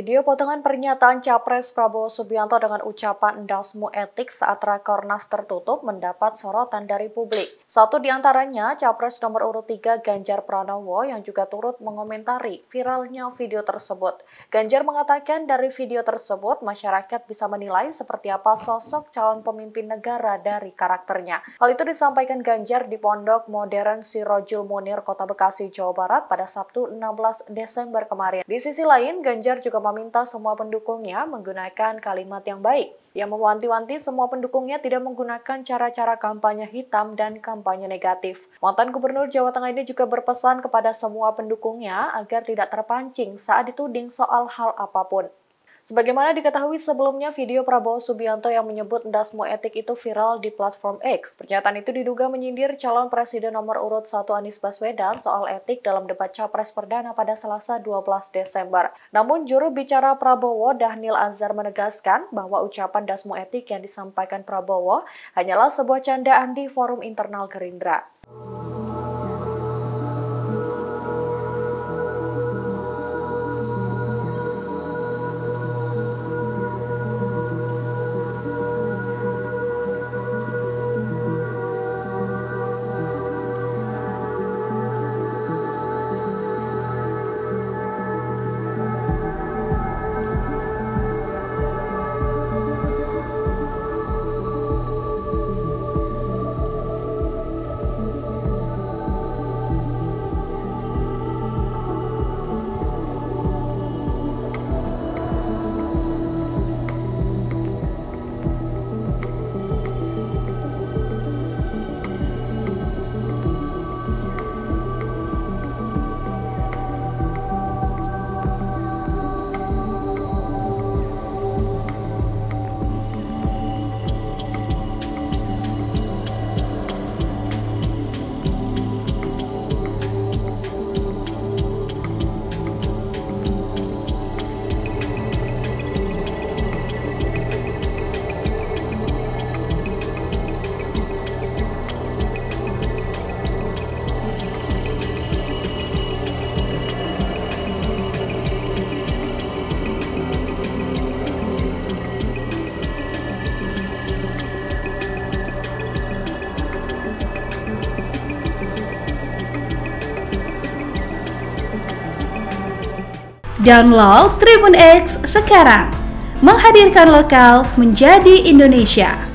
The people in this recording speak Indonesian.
Video potongan pernyataan Capres Prabowo Subianto dengan ucapan endasmu etik saat rakornas tertutup mendapat sorotan dari publik. Satu di antaranya, Capres nomor urut 3 Ganjar Pranowo yang juga turut mengomentari viralnya video tersebut. Ganjar mengatakan dari video tersebut, masyarakat bisa menilai seperti apa sosok calon pemimpin negara dari karakternya. Hal itu disampaikan Ganjar di Pondok Modern Sirojul Munir, Kota Bekasi, Jawa Barat pada Sabtu 16 Desember kemarin. Di sisi lain, Ganjar juga meminta semua pendukungnya menggunakan kalimat yang baik. Ia mewanti-wanti semua pendukungnya tidak menggunakan cara-cara kampanye hitam dan kampanye negatif. Mantan Gubernur Jawa Tengah ini juga berpesan kepada semua pendukungnya agar tidak terpancing saat dituding soal hal apapun. Sebagaimana diketahui sebelumnya, video Prabowo Subianto yang menyebut endasmu etik itu viral di platform X. Pernyataan itu diduga menyindir calon presiden nomor urut 1 Anies Baswedan soal etik dalam debat Capres Perdana pada Selasa 12 Desember. Namun juru bicara Prabowo, Dhanil Anzar, menegaskan bahwa ucapan endasmu etik yang disampaikan Prabowo hanyalah sebuah candaan di forum internal Gerindra. Download Tribun X sekarang, menghadirkan lokal menjadi Indonesia.